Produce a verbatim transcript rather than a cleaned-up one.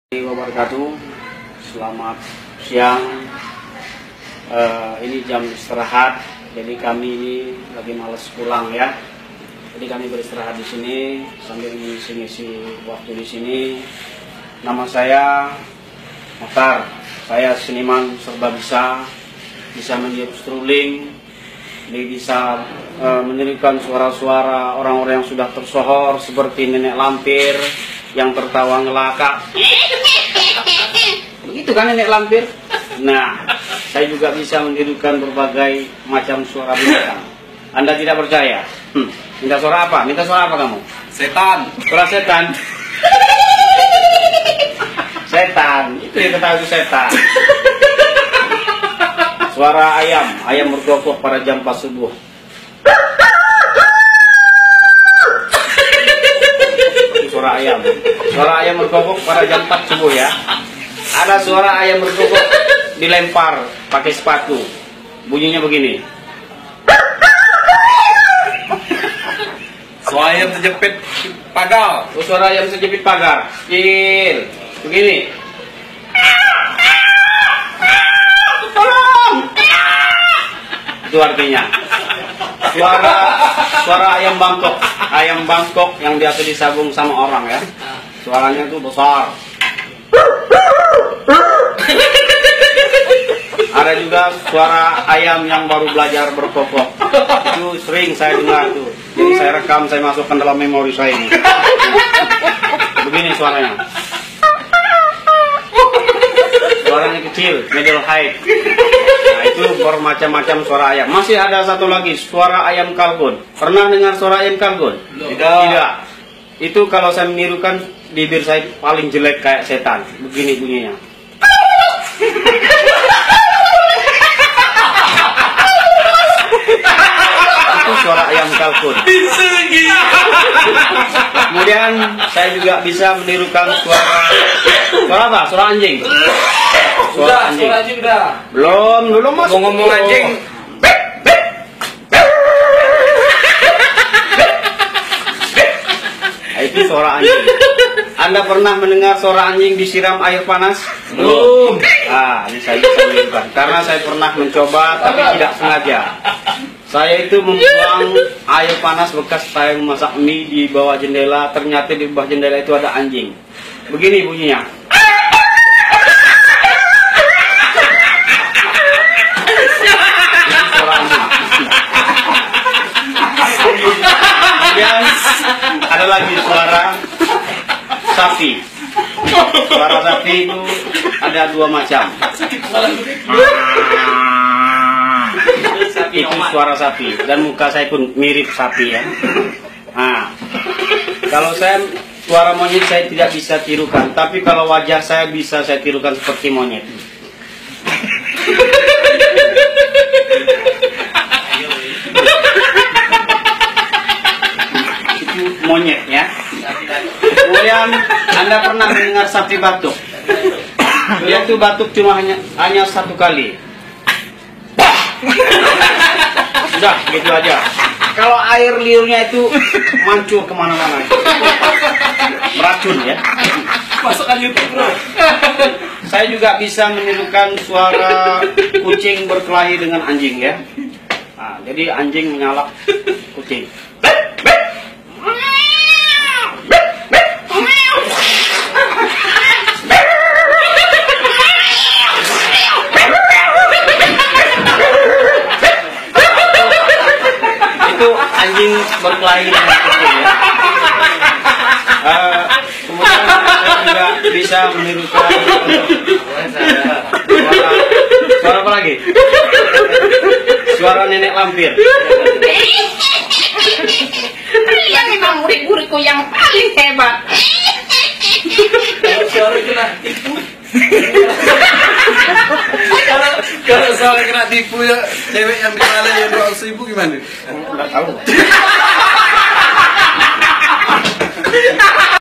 Wabarakatuh. Selamat siang. Uh, ini jam istirahat. Jadi kami ini lagi males pulang ya. Jadi kami beristirahat di sini sambil mengisi-ngisi waktu di sini. Nama saya Mokhtar. Saya seniman serba bisa, bisa menjadi struling, bisa uh, menirukan suara-suara orang-orang yang sudah tersohor seperti nenek lampir yang tertawa ngelakak. Begitu kan nenek lampir? Nah, saya juga bisa menirukan berbagai macam suara binatang. Anda tidak percaya? Hmm. Minta suara apa? Minta suara apa kamu? Setan. Suara setan. Setan. Itu yang ketahui itu setan. Suara ayam. Ayam berkokok pada jam empat subuh. Suara ayam. Suara ayam berkokok pada jam empat subuh ya. Ada suara ayam berkokok dilempar pakai sepatu. Bunyinya begini. Suara ayam terjepit pagar. Oh, suara ayam terjepit pagar. Kecil. Begini. Tolong. Itu artinya. Suara suara ayam Bangkok. Ayam Bangkok yang biasa disabung sama orang ya. Suaranya itu besar. Ada juga suara ayam yang baru belajar berkokok. Itu sering saya dengar tuh. Jadi saya rekam, saya masukkan dalam memori saya ini. Begini suaranya. Suaranya kecil, middle height. Nah, itu bermacam-macam suara ayam. Masih ada satu lagi, suara ayam kalkun. Pernah dengar suara ayam kalkun? Tidak. Tidak. Itu kalau saya menirukan, bibir saya paling jelek kayak setan. Begini bunyinya. Itu suara ayam kalkun. Kemudian saya juga bisa menirukan suara suara apa? Suara anjing. Suara Udah, anjing. suara anjing udah. Belum, belum masuk. Ngomong-ngomong anjing. Nah, itu suara anjing. Anda pernah mendengar suara anjing disiram air panas? Belum. Ah, ini saya bisa menirukan. Karena saya pernah mencoba tapi tidak sengaja. Saya itu membuang air panas bekas saya memasak mie di bawah jendela. Ternyata di bawah jendela itu ada anjing. Begini bunyinya. Suara anjing. Kemudian ada lagi suara sapi. Suara sapi itu ada dua macam. Itu suara sapi dan muka saya pun mirip sapi ya. Nah, kalau saya suara monyet saya tidak bisa tirukan, tapi kalau wajah saya bisa saya tirukan seperti monyet. Itu monyet ya. Kemudian Anda pernah mendengar sapi batuk? Dia tuh batuk cuma hanya hanya satu kali. Sudah, gitu aja. Kalau air liurnya itu mancur kemana-mana, meracun ya. Masukkan YouTube bro. Saya juga bisa menirukan suara kucing berkelahi dengan anjing ya. Nah, jadi anjing menyalak kucing. Itu anjing berkelahi dengan kucing ya. Uh, kemudian saya juga bisa menirukan suara, suara apa lagi? Suara nenek lampir. Dia memang murid-muridku yang paling hebat. Kalau suara kena tipu. Kalau kalau suara kena tipu ya cewek yang di Malaysia yang dua ratus ribu gimana? Enggak tahu.